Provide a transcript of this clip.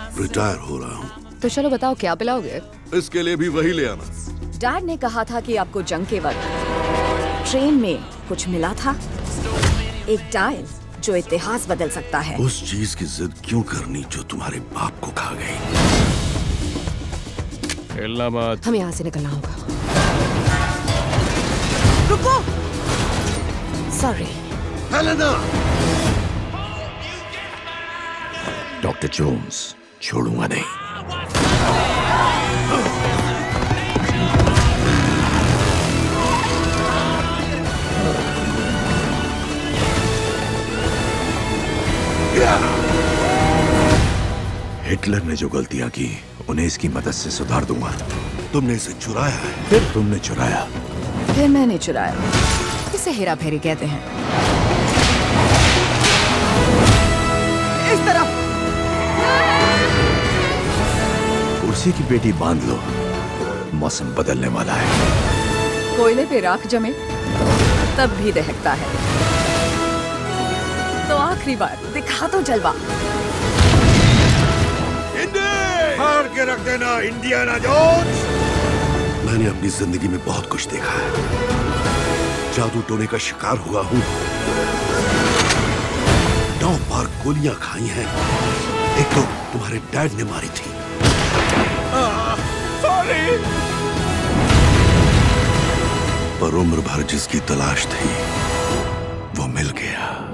Retire हो रहा हूँ। तो चलो बताओ क्या पिलाओगे? इसके लिए भी वही ले आना। डैड ने कहा था कि आपको जंग के वक्त ट्रेन में कुछ मिला था, एक डायल जो इतिहास बदल सकता है। उस चीज की जिद क्यों करनी जो तुम्हारे बाप को खा गई? हिलना मत। हमें यहाँ से निकलना होगा। रुको। सॉरी। हेलेना! डॉक्टर जोन्स, छोड़ूंगा नहीं। हिटलर ने जो गलतियां की उन्हें इसकी मदद से सुधार दूंगा। तुमने इसे चुराया है। फिर तुमने चुराया। फिर मैंने चुराया। इसे हेरा फेरी कहते हैं। इस तरफ। उसी की बेटी बांध लो, मौसम बदलने वाला है। कोयले पे राख जमे तब भी दहकता है। तो आखिरी बार दिखा दो जलवा। हार के रख देना इंडियाना जोन्स। मैंने अपनी जिंदगी में बहुत कुछ देखा है। जादू टोने का शिकार हुआ हूँ, 9 बार गोलियां खाई हैं। एक तो तुम्हारे डैड ने मारी थी। सॉरी। पर उम्र भर जिसकी तलाश थी वो मिल गया।